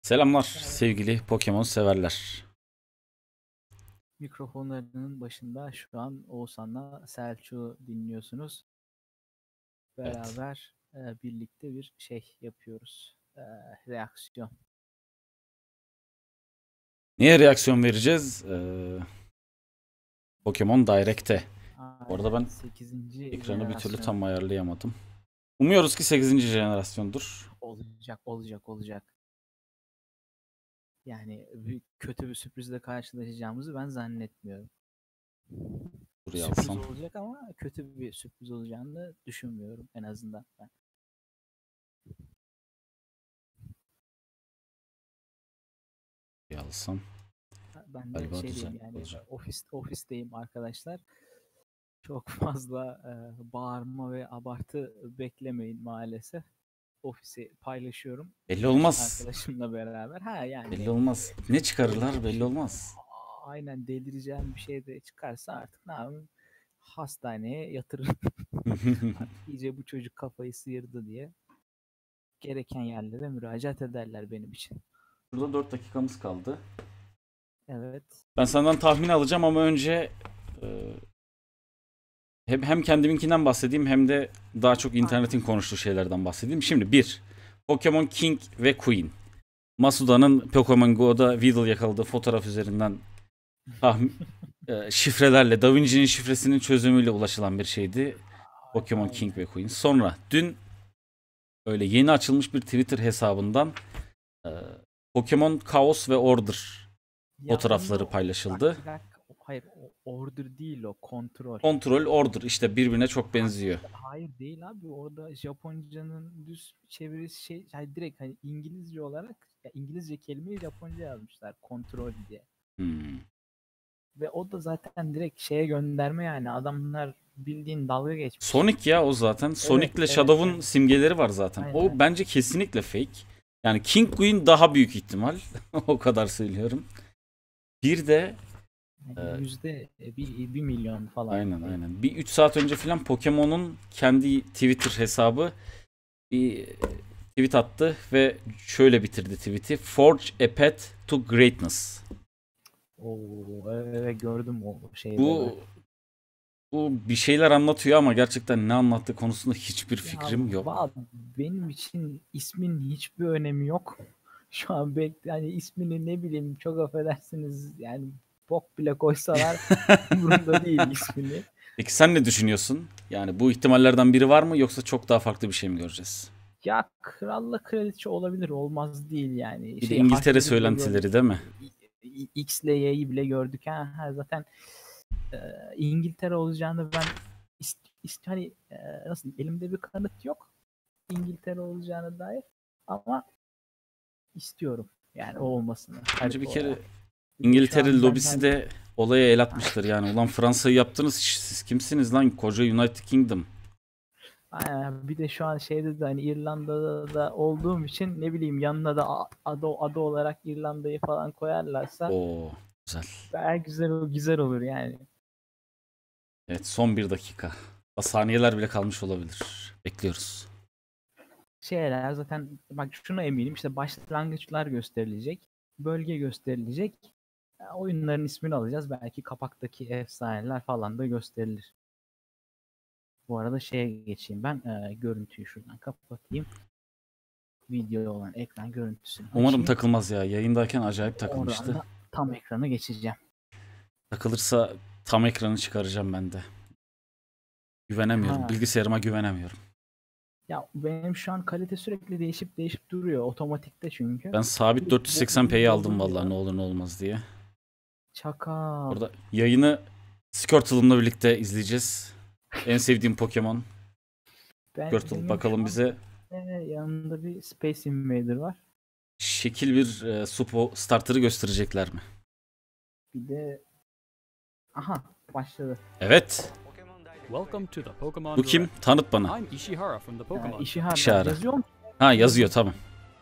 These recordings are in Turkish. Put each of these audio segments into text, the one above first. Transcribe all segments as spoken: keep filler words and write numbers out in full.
Selamlar sevgili Pokemon severler. Mikrofonlarının başında şu an Oğuzhan'la Selçuk'u dinliyorsunuz. Evet. Beraber e, birlikte bir şey yapıyoruz. E, reaksiyon. Neye reaksiyon vereceğiz? Ee, Pokemon Direct'e. Bu arada Aynen ben sekizinci ekranı bir türlü jenerasyon tam ayarlayamadım. Umuyoruz ki sekizinci jenerasyondur. olacak, olacak, olacak. Yani bir, kötü bir sürprizle karşılaşacağımızı ben zannetmiyorum. Buraya Sürpriz alsam. olacak ama kötü bir sürpriz olacağını düşünmüyorum en azından ben. Buraya alsam. Ben de Galiba şey güzel diyeyim yani olacak. ofis ofisteyim arkadaşlar. Çok fazla e, bağırma ve abartı beklemeyin maalesef. Ofisi paylaşıyorum Belli birkaç olmaz. arkadaşımla beraber. Ha Belli yani olmaz. Ne öyle çıkarırlar bir belli şey. olmaz. Aynen delireceğim bir şey de çıkarsa artık ne yapayım? Hastaneye yatırırım. Artık iyice bu çocuk kafayı sıyırdı diye gereken yerlere müracaat ederler benim için. Burada dört dakikamız kaldı. Evet. Ben senden tahmin alacağım ama önce e, hem, hem kendiminkinden bahsedeyim hem de daha çok internetin Aynen. konuştuğu şeylerden bahsedeyim. Şimdi bir, Pokemon King ve Queen. Masuda'nın Pokemon Go'da Weedle yakaladığı fotoğraf üzerinden tahmin, e, şifrelerle, Da Vinci'nin şifresinin çözümüyle ulaşılan bir şeydi. Pokemon King Aynen. ve Queen. Sonra dün öyle yeni açılmış bir Twitter hesabından e, Pokemon Chaos ve Order Ya fotoğrafları onu paylaşıldı. bak bir dakika. Hayır, o order değil, o kontrol. Kontrol, Order işte birbirine çok Ha, benziyor. hayır değil abi, orada Japonca'nın düz çevirisi şey, yani direkt hani İngilizce olarak ya İngilizce kelimeyi Japonca yazmışlar kontrol diye. Hmm. Ve o da zaten direkt şeye gönderme, yani adamlar bildiğin dalga geçmiş. Sonic ya o zaten. Evet, Sonic'le evet, Shadow'un evet. simgeleri var zaten. O Aynen. bence kesinlikle fake. Yani King Queen daha büyük ihtimal. O kadar söylüyorum. Bir de e, Yani yüzde bir, bir milyon falan aynen diyeyim. aynen. Bir üç saat önce falan Pokemon'un kendi Twitter hesabı bir tweet attı ve şöyle bitirdi tweet'i. Forge a path to greatness. Oo, evet, gördüm o şeyleri. Bu bu bir şeyler anlatıyor ama gerçekten ne anlattığı konusunda hiçbir Ya fikrim yok. va benim için ismin hiçbir önemi yok. Şu an bek yani ismini ne bileyim, çok affedersiniz yani bok bile koysalar umurumda değil ismini. Peki sen ne düşünüyorsun? Yani bu ihtimallerden biri var mı yoksa çok daha farklı bir şey mi göreceğiz? Ya kralla kraliçe olabilir, olmaz değil yani. Bir de Şey, İngiltere harfleri bile gördük. söylentileri değil mi? İ- X ile Y'yi bile gördük. Ha, ha, zaten e, İngiltere olacağını ben ist, ist hani e, nasıl diyeyim, elimde bir kanıt yok İngiltere olacağına dair, ama istiyorum yani o olmasını Bence bir harita kere olarak. Bir de şu İngiltere an ben lobisi hani de olaya el atmıştır yani. Ulan Fransa'yı yaptınız, siz kimsiniz lan? Koca United Kingdom. aynen, bir de şu an şeyde de hani İrlanda'da da olduğum için ne bileyim, yanına da a- adı adı olarak İrlanda'yı falan koyarlarsa Oo, güzel. baya güzel güzel olur yani. Evet, son bir dakika. Daha saniyeler bile kalmış olabilir. Bekliyoruz. Şeyler zaten, bak şuna eminim, işte başlangıçlar gösterilecek, bölge gösterilecek. Ya, oyunların ismini alacağız. Belki kapaktaki efsaneler falan da gösterilir. Bu arada şeye geçeyim ben. E, görüntüyü şuradan kapatayım. Video olan ekran görüntüsünü Umarım açayım. takılmaz ya. Yayındayken acayip Oradan takılmıştı. da tam ekrana geçeceğim. Takılırsa tam ekranı çıkaracağım ben de. Güvenemiyorum. Ha. Bilgisayarıma güvenemiyorum. Ya benim şu an kalite sürekli değişip değişip duruyor. Otomatikte çünkü. Ben sabit Sürekli dört yüz seksen p'yi bo- aldım vallahi ne bozuluyor. olur ne olmaz diye. Çakal. Orada yayını Squirtle'ımla birlikte izleyeceğiz. En sevdiğim Pokemon. Ben, Squirtle benim şu bakalım an bize e, yanımda bir Space Invader var. şekil bir e, Supo starter'ı gösterecekler mi? Bir de aha, başladı. Evet. Welcome to the Pokemon Bu kim? Direct. Tanıt bana. I'm Ishihara from the Yani Pokemon Shop. Ishihara İşare. yazıyor mu? Ha yazıyor tamam.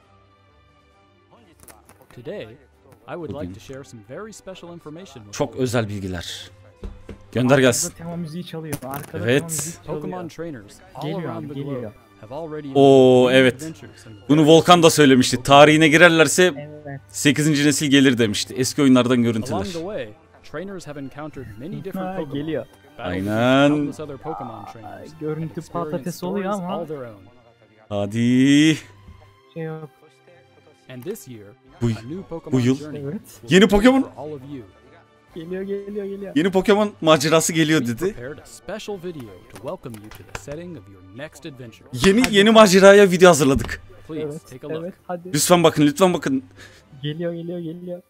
Today, I would Bugün like to share some very special information with çok you. özel bilgiler. Gönder Arkada gelsin. tema müziği çalıyor. Arkada Evet. tema müziği çalıyor. Pokemon trainers all Geliyor around abi, the geliyor. globe have already Oo embarked on evet. adventures and Bunu various Volkan da söylemişti. Tarihine girerlerse Evet. Evet. sekizinci nesil gelir demişti. Eski oyunlardan görüntüler. Along the way, trainers have encountered many different Ha, Pokemon. geliyor. battled against Aynen. countless other Pokemon trainers, Görüntü experienced patates oluyor stories ama all their own. Hadi. şey yok. And this year, Bu, a new Pokemon yıl- journey Evet. will Yeni begin Pokemon- for all of you. Geliyor geliyor geliyor. yeni Pokemon macerası geliyor We dedi. prepared a special video to welcome you to the setting of your next adventure. Yeni yeni maceraya video hazırladık. Please Evet, take a look. evet hadi. Lütfen bakın, lütfen bakın. Geliyor geliyor geliyor.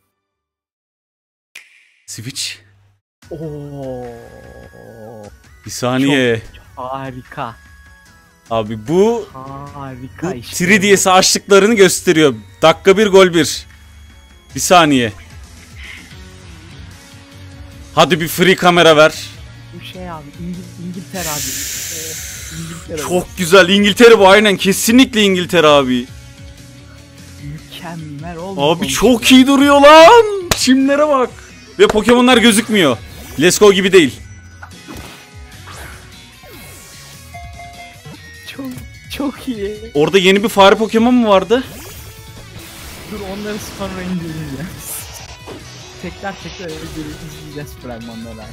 Switch. Oo. Bir saniye. Harika. Abi bu Harika bu işte. üç D S'i açtıklarını gösteriyor. Dakika bir gol bir. Bir saniye. Hadi bir free kamera ver. Bu şey abi İngil İngiltere abi. Ee, İngiltere. Çok güzel. İngiltere bu, aynen. Kesinlikle İngiltere abi. Mükemmel olmuş. Abi çok iyi duruyor lan. Çimlere bak. Ve Pokemon'lar gözükmüyor. Let's Go gibi değil. Çok çok iyi. Orada yeni bir fare Pokemon mu vardı? Dur onları sonra inceleyeceğiz. tekrar tekrar izleyeceğiz fragmanları.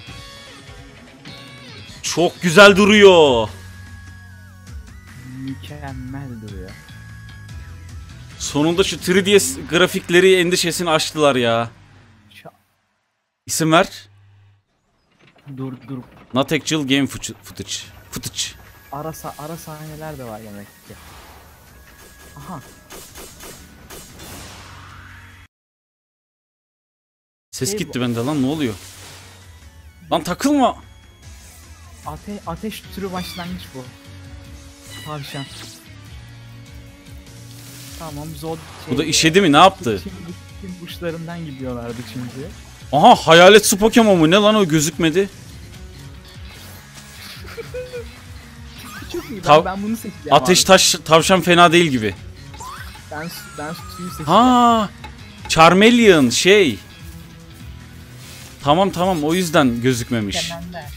Çok güzel duruyor. Mükemmel duruyor. Sonunda şu üç D S grafikleri endişesini aştılar ya. Şu... İsim ver. Dur dur. Not actual game footage. Footage. Ara, sa ara sahneler de var demek ki. Aha. Ses Şey gitti bu- bende lan, ne oluyor? Lan takılma. Ate ateş türü başlangıç bu. Tavşan. Tamam Zod. Bu da işedi mi, ne yaptı? Kim kuşlarından gidiyorlardı çünkü. Aha, hayalet su Pokemon mu ne lan, o gözükmedi. Çok iyi. Ben, Tav- ben bunu seçeceğim. Ateş abi. taş tavşan fena değil gibi. Ben su- ben suyu seçeceğim. Ha, Charmeleon şey. Tamam tamam, o yüzden gözükmemiş. Çemender.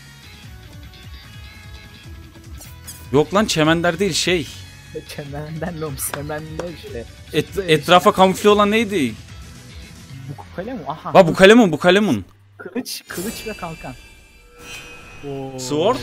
Yok lan, çemender değil şey. Çemenden lom semender işte. Et, etrafa kamufle olan neydi? Bu kale mi? Aha. Ha, bu kalemun, bu kalemun. Kılıç, kılıç ve kalkan. Oo. Sword?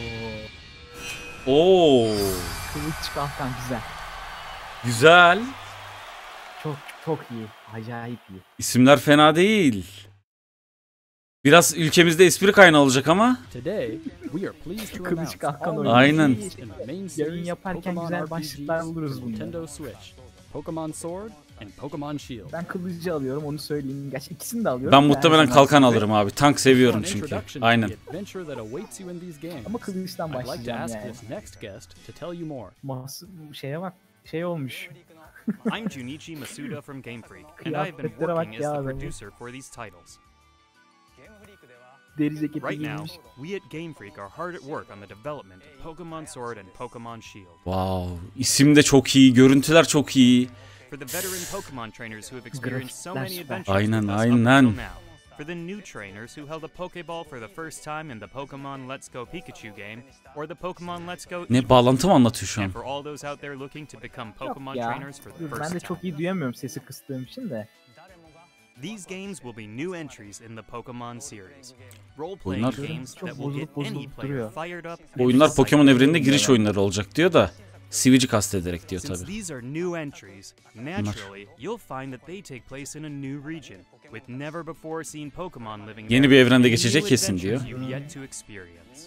Oo, Kılıç kalkan güzel. güzel. Çok çok iyi. Acayip iyi. İsimler fena değil. Biraz ülkemizde espri kaynağı olacak ama. Today, we are pleased to Kılıç announce kalkan all oyunu. Aynen. in the main series yaparken Pokemon güzel R P başlıklar Gs buluruz for bunları. Nintendo Switch, Pokemon Sword, and Pokemon Shield. Ben kılıcı alıyorum onu söyleyeyim. Gerçi ikisini de alıyorum. Ben da muhtemelen her kalkan zaman. alırım abi. Tank seviyorum For an çünkü. introduction to Aynen. the adventure that awaits you in these games, Ama kılıçtan I'd like to başlayacağım ask yani. this next guest to tell you more. Mas şeye bak. Şey olmuş. I'm Junichi Masuda from Game Freak, and I've been Kıyafetlere bak working ya as the adamın. producer for these titles. Deri ceketi Right now, giymiş. we at Game Freak are hard at work on the development of Pokemon Sword and Pokemon Shield. Wow. İsim de çok iyi. Görüntüler çok iyi. For the veteran Pokemon trainers who have experienced so Grafikler many süper. adventures Aynen, with us aynen. up until now. For the new trainers who held a Pokeball for the first time in the Pokemon Let's Go Pikachu game, or the Pokemon Let's Go Ne Eevee. bağlantı mı anlatıyor şu And an? for all those out there looking to become Yok Pokemon ya. trainers for the Dur, first ben de time. çok iyi duyamıyorum sesi kıstığım için de. These games will be new entries in the Pokemon series. Role-playing Oyunlar- games Çok that will get bozulup bozulup any player duruyor. fired up. Bu and oyunlar excited. Pokemon evrenine giriş oyunları olacak diyor da. Switch'i kastederek diyor Since tabi. these are new entries, naturally you'll find that they take place in a new region with never before seen Pokemon living Yeni there bir evrende and geçecek new kesin adventures diyor. you've yet to experience.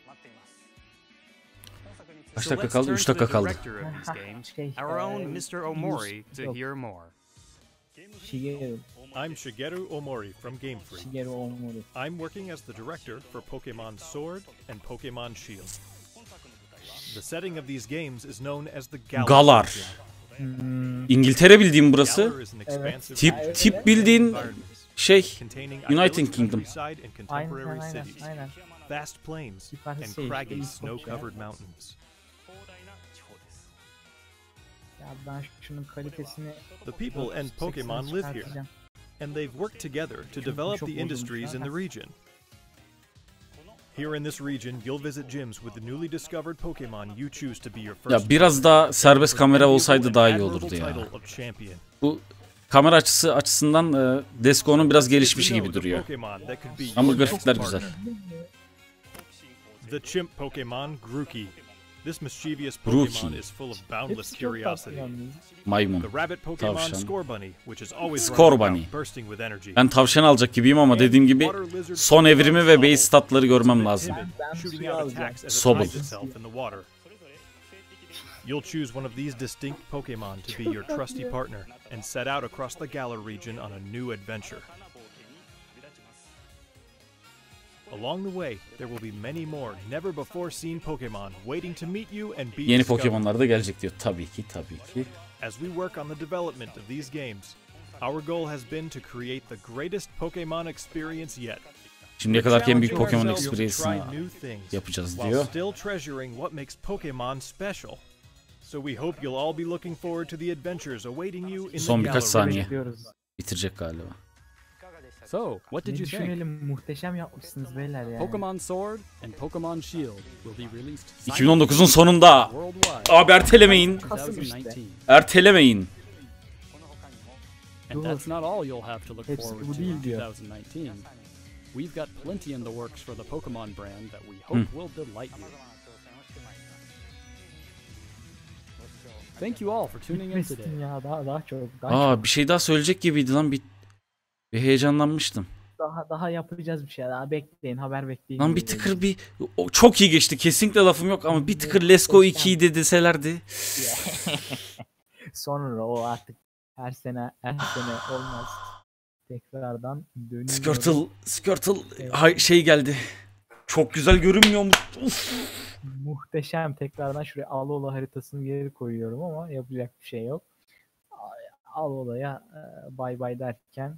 Kaç So dakika let's kaldı? turn üç to the dakika kaldı. director of these games, Şey, our own eee, mister Omori, to yok. hear more. Shigeru, I'm Shigeru Omori from Game Freak. Shigeru Omori. I'm working as the director for Pokemon Sword and Pokemon Shield. The setting of these games is known as the Galar. Galar. region. Hmm, İngiltere bildiğim burası. Galar is an expansive Tip region tip bildiğin environments şey. containing United idyllic Kingdom. countryside and aynen contemporary aynen cities, aynen. vast plains, Yukarısı and şey, craggy işte, snow-covered mountains. Ya ben şunun kalitesini The people and Pokemon live here, çıkartacağım. and they've worked together to Çok- develop çok the bozulmuş industries in zaten. the region. Here in this region, you'll visit gyms with the newly discovered Pokemon you choose to be your first. Ya biraz daha serbest kamera olsaydı daha iyi olurdu ya. Title of champion. Bu kamera açısı açısından e, Let's Go'nun biraz gelişmiş gibi duruyor. Ama grafikler güzel. The chimp Pokemon Grookey. This mischievous Grookey. Pokemon is full of boundless Hepsi çok tatlı curiosity. yalnız. Maymun. The rabbit Pokemon Tavşan. Scorbunny, which is always Scorbunny. running around bursting with energy. Ben tavşan alacak gibiyim ama dediğim gibi son evrimi ve base statları görmem lazım. Ben Shooting suyu out alacağım. attacks as it Sobble. hides itself in the water. You'll choose one of these distinct Pokemon to be your trusty partner and set out across the Galar region on a new adventure. Along the way, there will be many more never before seen Pokemon waiting to meet you and be Yeni discovered. Pokemon'lar da gelecek diyor. Tabii ki, tabii ki. As we work on the development of these games, our goal has been to create the greatest Pokemon experience yet. Şimdiye kadar en büyük Challenging Pokemon ourselves to try Experience'ını new things yapacağız while diyor. still treasuring what makes Pokemon special. So we hope you'll all be looking forward to the adventures awaiting you in Son the birkaç Galar saniye. region. Bekliyoruz. Bitirecek galiba. So, what Ne did you think? düşünelim, muhteşem yapmışsınız beyler ya. Pokemon Sword and Pokemon Shield will be released iki bin on dokuzun sonunda. worldwide Abi ertelemeyin. Kasım in işte. twenty nineteen. Ertelemeyin. And that's not all you'll have to look Hepsi forward bu to değil in diyor. twenty nineteen. We've got plenty in the works for the Pokemon brand that we hope will delight you. Thank you all for tuning in today. Bitmesin ya, daha daha çok daha, Aa bir şey daha söyleyecek gibiydi lan. Bir, bir heyecanlanmıştım. daha daha yapacağız bir şey. Daha bekleyin, haber bekleyin. Lan bir tıkır bir o, çok iyi geçti. Kesinlikle lafım yok ama bir tıkır Let's Go ikiyi de deselerdi. Sonra o artık her sene her sene olmaz. Tekrardan dönüyor. Squirtle, Squirtle hay, şey geldi. Çok güzel görünmüyor mu? Uf. Muhteşem. Tekrardan şuraya Alola haritasını geri koyuyorum ama yapacak bir şey yok. Alola'ya e, bay bay derken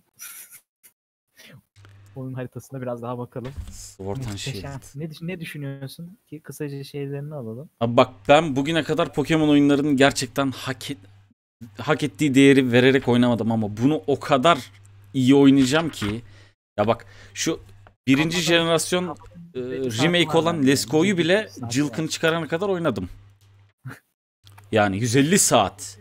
onun haritasına biraz daha bakalım. Sword and Shield. Muhteşem. Ne, düş- ne düşünüyorsun ki kısaca şeylerini alalım. Abi bak ben bugüne kadar Pokemon oyunlarının gerçekten hak, et, hak ettiği değeri vererek oynamadım ama bunu o kadar iyi oynayacağım ki. Ya bak şu birinci jenerasyon e, remake olan Let's Go'yu bile cılkını çıkarana kadar oynadım. Yani yüz elli saat.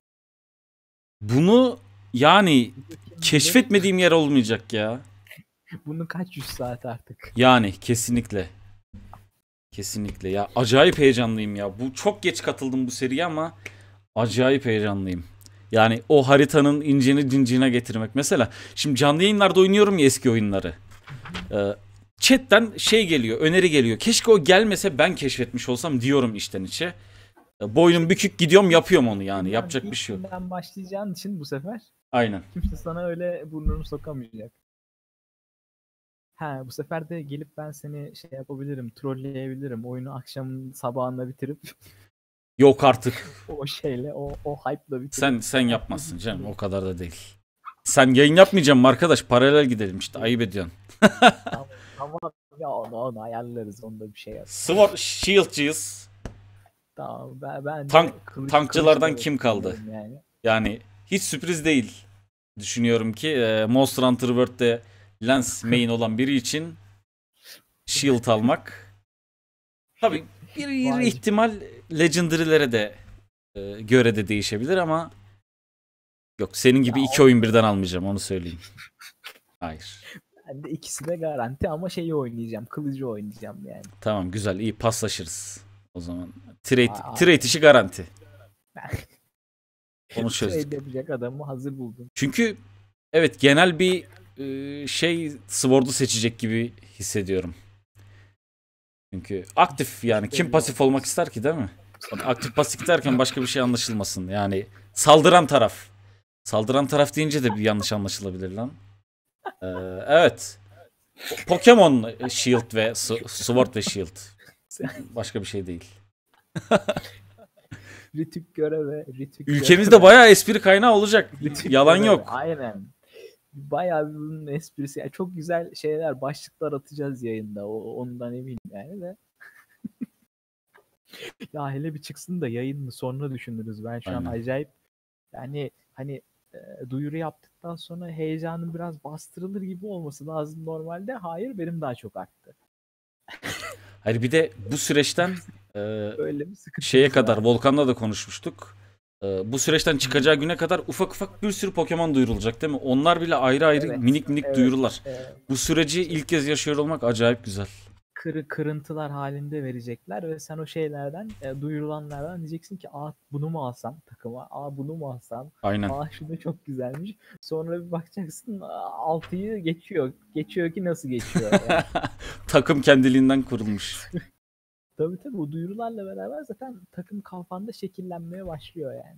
Bunu yani keşfetmediğim yer olmayacak ya. Bunun kaç yüz saat artık? Yani kesinlikle. Kesinlikle ya. Acayip heyecanlıyım ya. Bu çok geç katıldım bu seriye ama acayip heyecanlıyım. Yani o haritanın incini cinciğine getirmek. Mesela şimdi canlı yayınlarda oynuyorum ya eski oyunları. Ee, chatten şey geliyor, öneri geliyor. Keşke o gelmese ben keşfetmiş olsam diyorum içten içe. Ee, boynum bükük gidiyorum yapıyorum onu yani. Yapacak bir şey yok. Ben başlayacağın için bu sefer Aynen. kimse sana öyle burnunu sokamayacak. Ha bu sefer de gelip ben seni şey yapabilirim, trolleyebilirim. Oyunu akşamın sabahında bitirip Yok artık. o şeyle, o o hype'la bitirip. Sen sen yapmazsın canım. O kadar da değil. Sen yayın yapmayacağım mı arkadaş? Paralel gidelim işte. Ayıp ediyorsun. Tamam ya onu, onu ayarlarız. Onda bir şey yok. Sword Shield'cıyız. Tamam ben, ben de Tank- kılıç- tankçılardan kılıçla kim kaldı? oynuyorum Yani. Yani hiç sürpriz değil. Düşünüyorum ki e, Monster Hunter World'de Lance main olan biri için Shield almak. Tabii bir, bir Vay. ihtimal Legendary'lere de e, göre de değişebilir ama yok senin gibi Ya iki oyun birden almayacağım onu söyleyeyim. Hayır. Ben de ikisi de garanti ama şeyi oynayacağım. Kılıcı oynayacağım yani. Tamam güzel iyi paslaşırız. O zaman trade, Aa. trade işi garanti. Onu çözdük. Trade yapacak adamı hazır buldum. Çünkü evet genel bir e, şey Sword'u seçecek gibi hissediyorum. Çünkü aktif yani kim pasif olmak ister ki değil mi? Aktif pasif derken başka bir şey anlaşılmasın. Yani saldıran taraf. Saldıran taraf deyince de bir yanlış anlaşılabilir lan. Ee, evet. Pokemon Shield ve S- Sword ve Shield. Başka bir şey değil. Ritük göreve, Ritük Ülkemizde bayağı espri kaynağı olacak. Ritük Yalan göreve. yok. Aynen. Bayağı bir bunun esprisi. Yani çok güzel şeyler, başlıklar atacağız yayında. O, ondan eminim yani de. Ya hele bir çıksın da yayını sonra düşünürüz. Ben şu an Aynen. acayip yani hani e, duyuru yaptıktan sonra heyecanım biraz bastırılır gibi olması lazım normalde. Hayır benim daha çok arttı. Hayır bir de bu süreçten e, Öyle bir sıkıntı. şeye kadar Volkan'la da konuşmuştuk. Ee, bu süreçten çıkacağı güne kadar ufak ufak bir sürü Pokemon duyurulacak değil mi? Onlar bile ayrı ayrı Evet, minik minik evet, duyurular. evet. Bu süreci ilk kez yaşıyor olmak acayip güzel. Kırı kırıntılar halinde verecekler ve sen o şeylerden e, duyurulanlardan diyeceksin ki aa bunu mu alsam takıma, aa bunu mu alsam, Aynen. aa şu da çok güzelmiş. Sonra bir bakacaksın altıyı geçiyor. Geçiyor ki nasıl geçiyor yani. Takım kendiliğinden kurulmuş. Tabii tabii o duyurularla beraber zaten takım kafanda şekillenmeye başlıyor yani.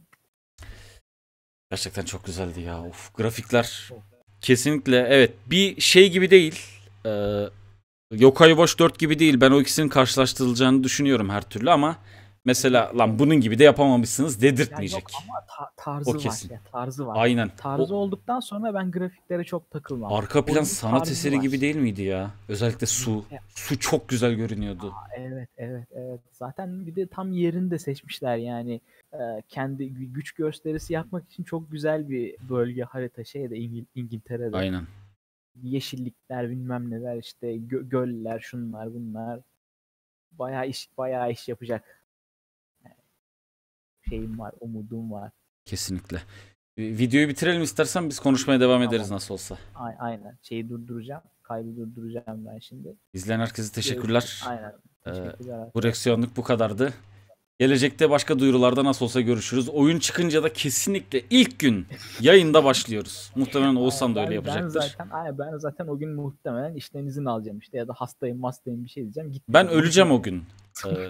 Gerçekten çok güzeldi ya. Of, grafikler kesinlikle evet. Bir şey gibi değil. Ee, Yokai Watch dört gibi değil. Ben o ikisinin karşılaştırılacağını düşünüyorum her türlü ama mesela lan bunun gibi de yapamamışsınız Yani yok dedirtmeyecek. ama ta- tarzı O var kesin. ya tarzı var. Aynen. Tarzı O olduktan sonra ben grafiklere çok takılmam. arka plan Oyunun sanat tarzı eseri var. gibi değil miydi ya? Özellikle su. Ya, Su çok güzel görünüyordu. evet evet evet. Zaten bir de tam yerini de seçmişler yani. Ee, kendi gü- güç gösterisi yapmak için çok güzel bir bölge harita şeyde İngil- İngiltere'de. Aynen. Yeşillikler bilmem neler işte gö- göller şunlar bunlar. Bayağı iş bayağı iş yapacak. Yani şeyim var, umudum var. Kesinlikle. Bir videoyu bitirelim istersen biz konuşmaya devam Tamam. ederiz nasıl olsa. A- aynen. Şeyi durduracağım. Kaydı durduracağım ben şimdi. İzleyen herkese teşekkürler. Görüşürüz. Aynen. Ee, Teşekkürler. Bu arkadaşlar. reaksiyonluk bu kadardı. Gelecekte başka duyurularda nasıl olsa görüşürüz. Oyun çıkınca da kesinlikle ilk gün yayında başlıyoruz. Muhtemelen Oğuzhan da Ben- öyle Ben yapacaktır. zaten, aynen, ben zaten o gün muhtemelen işten izin alacağım işte ya da hastayım hastayım bir şey diyeceğim. Ben Gitmeyeceğim. öleceğim o gün. Ee,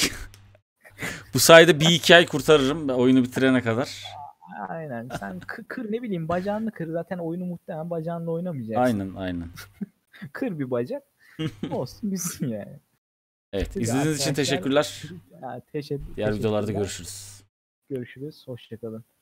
Bu sayede bir iki ay kurtarırım oyunu bitirene kadar. Aynen. Sen kır, kır ne bileyim bacağını kır. Zaten oyunu muhtemelen bacağınla oynamayacaksın. Aynen aynen. Kır bir bacak. Olsun bitsin yani. Evet, Güzel izlediğiniz için arkadaşlar. teşekkürler. Ya, teşekkür, Diğer videolarda teşekkürler. görüşürüz. Görüşürüz. Hoşçakalın.